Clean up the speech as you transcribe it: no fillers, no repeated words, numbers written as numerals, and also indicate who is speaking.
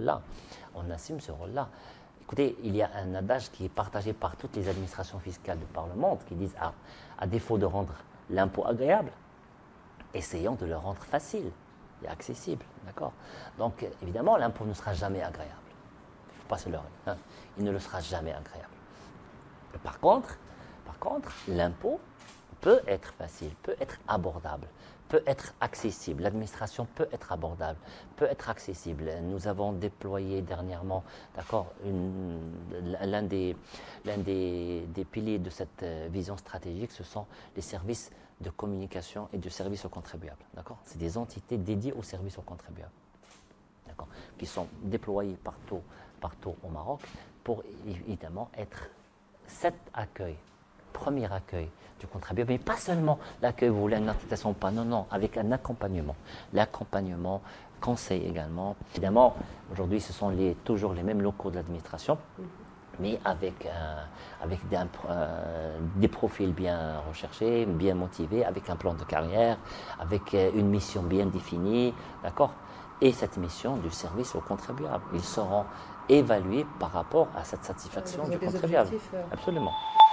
Speaker 1: rôle-là. On assume ce rôle-là. Écoutez, il y a un adage qui est partagé par toutes les administrations fiscales de par le monde qui disent à défaut de rendre l'impôt agréable, essayons de le rendre facile et accessible. D'accord? Donc, évidemment, l'impôt ne sera jamais agréable. Il ne faut pas se leurrer. Hein. Il ne le sera jamais agréable. Par contre, l'impôt peut être facile, peut être abordable, peut être accessible. L'administration peut être abordable, peut être accessible. Nous avons déployé dernièrement, d'accord, l'un des piliers de cette vision stratégique, ce sont les services de communication et de services aux contribuables. D'accord? C'est des entités dédiées aux services aux contribuables, d'accord, qui sont déployées partout au Maroc pour évidemment être cet accueil, premier accueil du contribuable, mais pas seulement l'accueil, vous voulez une attestation ou pas, non, avec un accompagnement. L'accompagnement, conseil également. Évidemment, aujourd'hui, ce sont toujours les mêmes locaux de l'administration, mais avec des profils bien recherchés, bien motivés, avec un plan de carrière, avec une mission bien définie, d'accord? Et cette mission du service aux contribuables. Ils seront évalués par rapport à cette satisfaction du contribuable. Absolument.